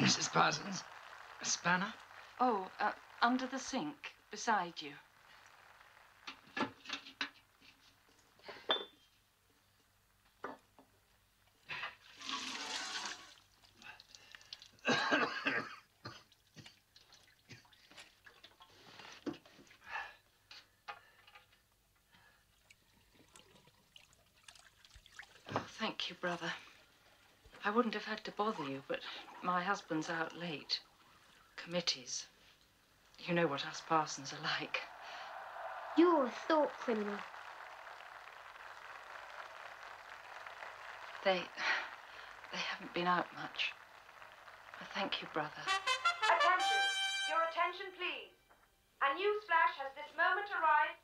Mrs. Parsons. A spanner? Oh, under the sink, beside you. Thank you, brother. I wouldn't have had to bother you, but my husband's out late. Committees. You know what us Parsons are like. You're a thought criminal. They haven't been out much. I thank you, brother. Attention! Your attention, please. A news flash has this moment arrived